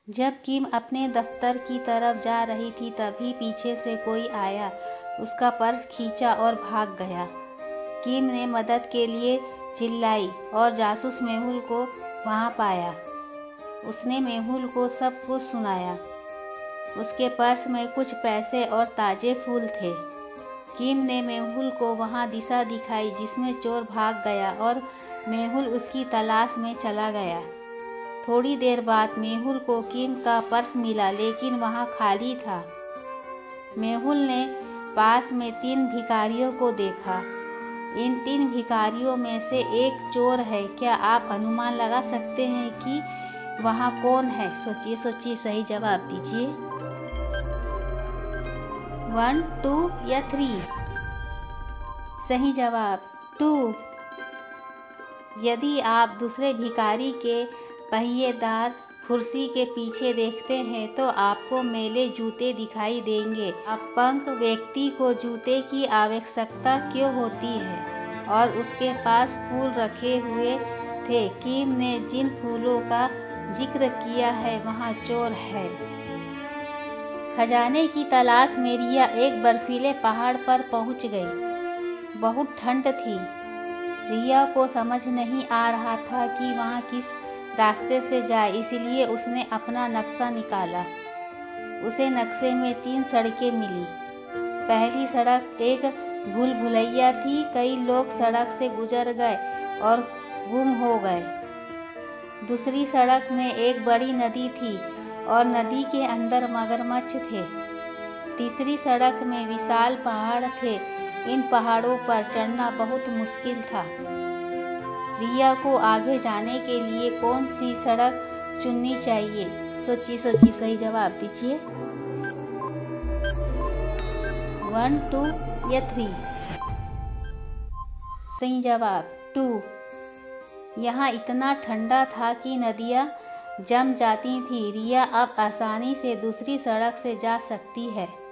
जब किम अपने दफ्तर की तरफ जा रही थी तभी पीछे से कोई आया, उसका पर्स खींचा और भाग गया। किम ने मदद के लिए चिल्लाई और जासूस मेहुल को वहां पाया। उसने मेहुल को सब कुछ सुनाया। उसके पर्स में कुछ पैसे और ताजे फूल थे। किम ने मेहुल को वहां दिशा दिखाई जिसमें चोर भाग गया और मेहुल उसकी तलाश में चला गया। थोड़ी देर बाद मेहुल को किम का पर्स मिला, लेकिन वहां खाली था। मेहुल ने पास में 3 भिखारियों को देखा। इन 3 भिखारियों में से एक चोर है। क्या आप अनुमान लगा सकते हैं कि वहां कौन है? सोचिए सोचिए, सही जवाब दीजिए। 1, 2 या 3? सही जवाब 2। यदि आप दूसरे भिखारी के पहिएदार कुर्सी के पीछे देखते हैं तो आपको मैले जूते दिखाई देंगे। अपंग व्यक्ति को जूते की आवश्यकता क्यों होती है? और उसके पास फूल रखे हुए थे। किम ने जिन फूलों का जिक्र किया है वहाँ चोर है। खजाने की तलाश में रिया एक बर्फीले पहाड़ पर पहुँच गई। बहुत ठंड थी। रिया को समझ नहीं आ रहा था कि वहाँ किस रास्ते से जाए, इसलिए उसने अपना नक्शा निकाला। उसे नक्शे में 3 सड़कें मिली। पहली सड़क एक भूल भुलैया थी। कई लोग सड़क से गुजर गए और गुम हो गए। दूसरी सड़क में एक बड़ी नदी थी और नदी के अंदर मगरमच्छ थे। तीसरी सड़क में विशाल पहाड़ थे। इन पहाड़ों पर चढ़ना बहुत मुश्किल था। रिया को आगे जाने के लिए कौन सी सड़क चुननी चाहिए? सोचिए सोचिए, सही जवाब दीजिए। 1, 2 या 3? सही जवाब 2। यहाँ इतना ठंडा था कि नदियाँ जम जाती थी। रिया अब आसानी से दूसरी सड़क से जा सकती है।